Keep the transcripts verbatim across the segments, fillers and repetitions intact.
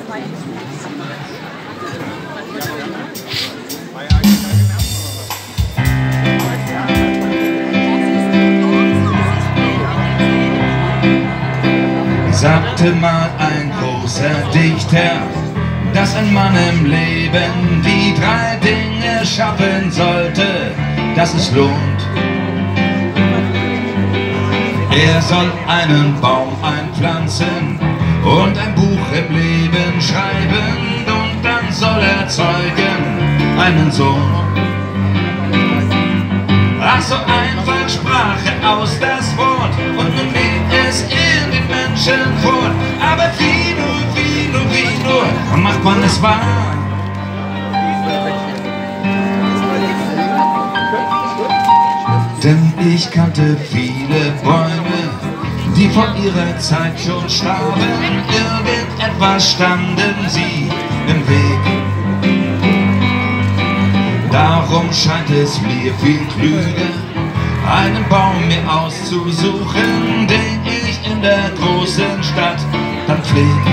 Sagte mal ein großer Dichter, dass ein Mann im Leben die drei Dinge schaffen sollte, dass es lohnt. Er soll einen Baum einpflanzen und ein Buch im Leben schreiben, und dann soll er zeugen einen Sohn. Ach, so einfach sprach er aus das Wort, und nun lebt es in den Menschen fort. Aber wie nur, wie nur, wie nur macht man es wahr? Denn ich kannte viele Bäume, die vor ihrer Zeit schon starben. Irgendetwas standen sie im Weg. Darum scheint es mir viel klüger, einen Baum mir auszusuchen, den ich in der großen Stadt dann pflege.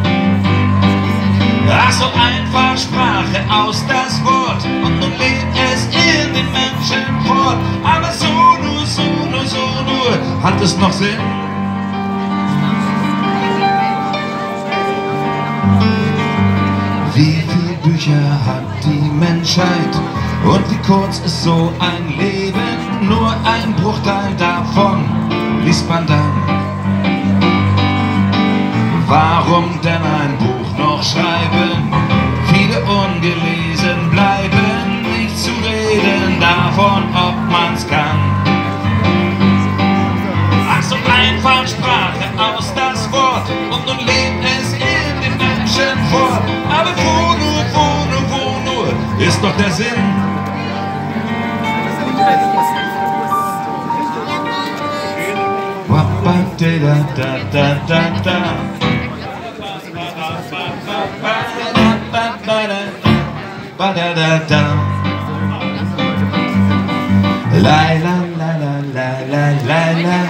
Ach, so einfach sprach er aus das Wort, und nun lebt es in den Menschen fort. Aber so nur, so nur, so nur hat es noch Sinn. Wie viele Bücher hat die Menschheit und wie kurz ist so ein Leben? Nur ein Bruchteil davon liest man dann. Warum denn ein Buch noch schreiben? Viele ungelesen bleiben, nicht zu reden davon, ob man's kann. Ach, so einfach sprach er aus das Wort, und nun lebt es in den Menschen fort. Aber wo nur, wo nur, wo nur ist doch der Sinn? Da da da da da. Ba da da da. La la la la la la la la.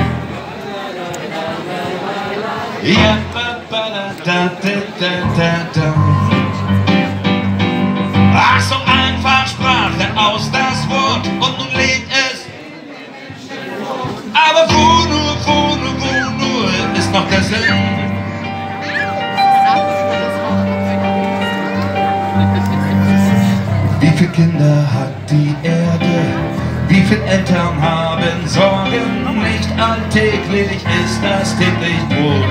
Ja, ba ba da da da da da. Ach, so einfach sprach er aus das Wort, und nun lebt es. Aber wo nur, wo nur, wo nur ist noch der Sinn? Wie viele Kinder hat die Erde? Wie viele Eltern haben Sorgen? Nicht alltäglich ist das täglich Brot.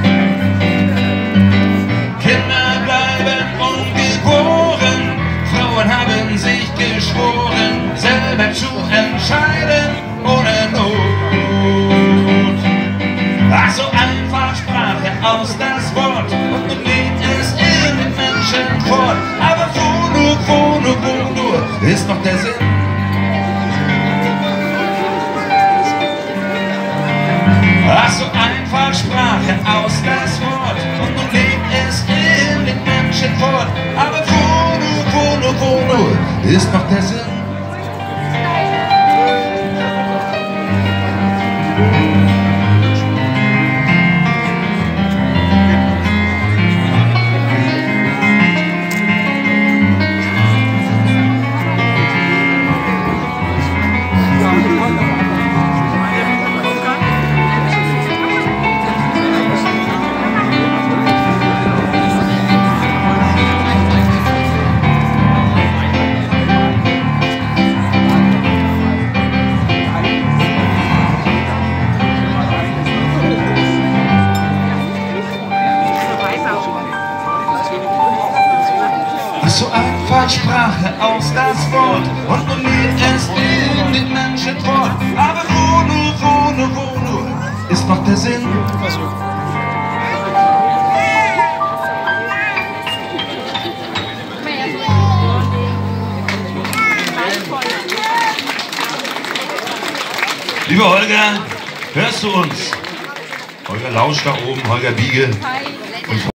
Kinder bleiben ungeboren, Frauen haben sich geschworen, selber zu entscheiden ohne Not. Ach, so einfach sprach er aus das Wort, und nun lebt es in den Menschen fort. Aber wo nur, wo nur, wo nur ist noch der Sinn? Ach, so einfach sprach er aus das Wort, und nun lebt es in den Menschen fort. Aber wo nur, wo nur, wo nur ist noch der Sinn? So einfach sprach er aus das Wort, und nun lebt es in den Menschen fort. Aber wo nur, wo nur, wo nur ist noch der Sinn? Lieber Holger, hörst du uns? Holger Lausch da oben, Holger Biege.